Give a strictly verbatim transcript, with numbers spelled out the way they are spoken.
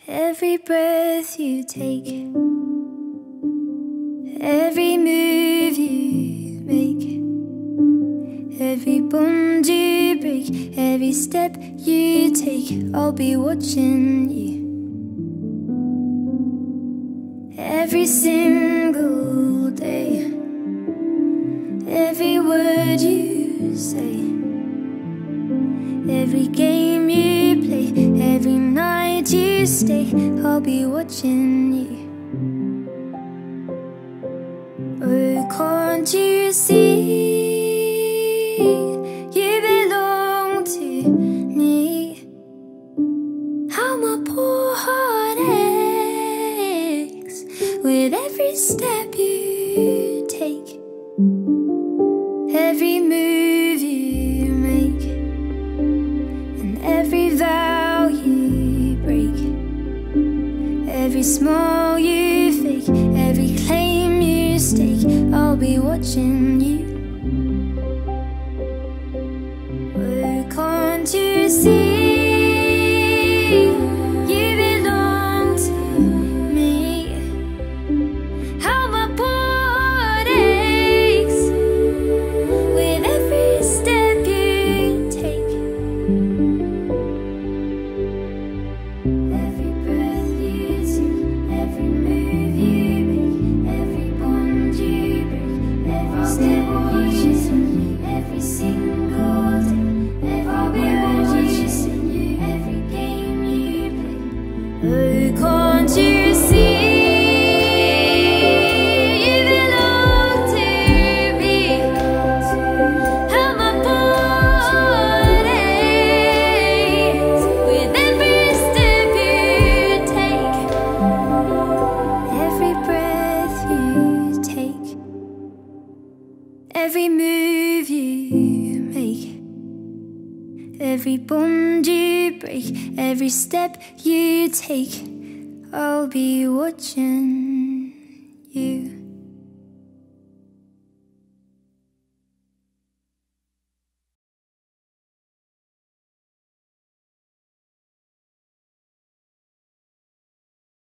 Every breath you take, every move you make, every bond you break, every step you take, I'll be watching you. Every single day, every word you say, every game you play, every night you stay, I'll be watching you. Oh, can't you see you belong to me? How my poor heart aches with every step you take, every move you make, and every vow you break, every smile you fake, every claim you stake, I'll be watching you. Oh, can't you see you belong to me? How my poor heart aches with every step you take, every breath you take, every move you make, every bond you break, every step you take, every single day, every word you say, every game you play. Oh, can't you see you belong to me? How my poor heart aches with every step you take, every breath you take, every move you make, every bond you break, every step you take, I'll be watching you.